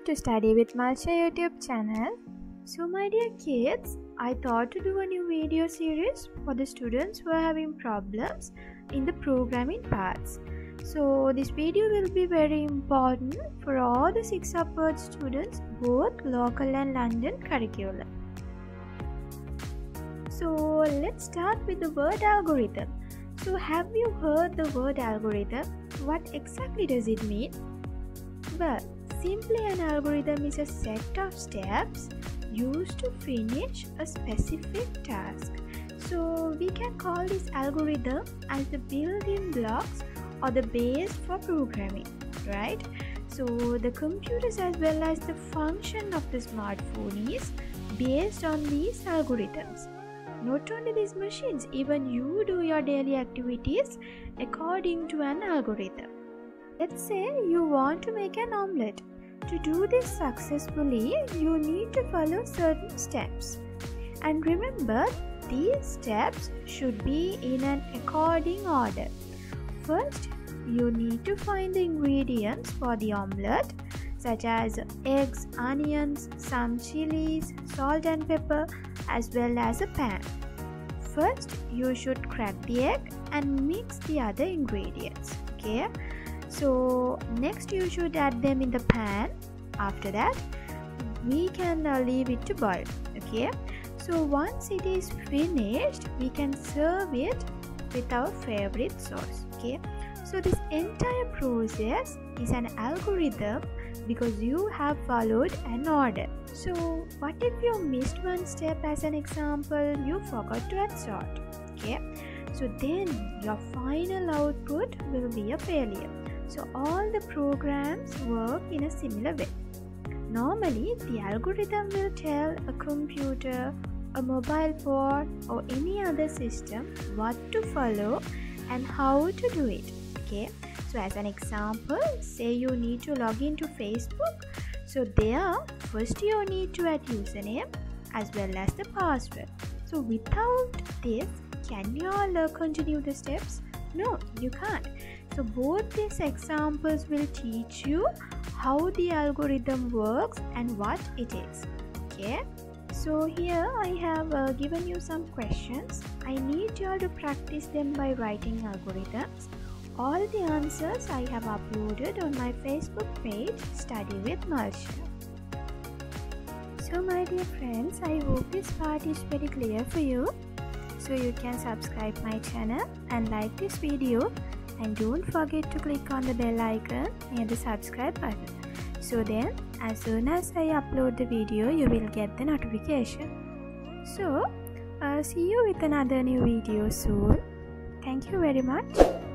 to Study with Malsha YouTube channel. So my dear kids, I thought to do a new video series for the students who are having problems in the programming parts. So this video will be very important for all the 6 upward students, both local and London curriculum. So let's start with the word algorithm. So have you heard the word algorithm? What exactly does it mean? Well, simply an algorithm is a set of steps used to finish a specific task. So we can call this algorithm as the building blocks or the base for programming, right? So the computers as well as the function of the smartphone is based on these algorithms. Not only these machines, even you do your daily activities according to an algorithm. Let's say you want to make an omelette. To do this successfully, you need to follow certain steps. And remember, these steps should be in an according order. First, you need to find the ingredients for the omelette, such as eggs, onions, some chilies, salt and pepper, as well as a pan. First, you should crack the egg and mix the other ingredients. Okay. So next you should add them in the pan. After that, we can leave it to boil. Okay. So once it is finished, we can serve it with our favorite sauce. Okay. So this entire process is an algorithm because you have followed an order. So what if you missed one step? As an example, you forgot to add salt. Okay. So then your final output will be a failure. So all the programs work in a similar way. Normally, the algorithm will tell a computer, a mobile phone or any other system what to follow and how to do it. Okay. So as an example, say you need to log into Facebook. So there, first you need to add username as well as the password. So without this, can you all continue the steps? No, you can't. So both these examples will teach you how the algorithm works and what it is. Okay. So here I have given you some questions. I need you all to practice them by writing algorithms. All the answers I have uploaded on my Facebook page, Study with Malsha. So my dear friends, I hope this part is very clear for you. So you can subscribe my channel and like this video, and don't forget to click on the bell icon near the subscribe button. So then as soon as I upload the video, you will get the notification. So see you with another new video soon. Thank you very much.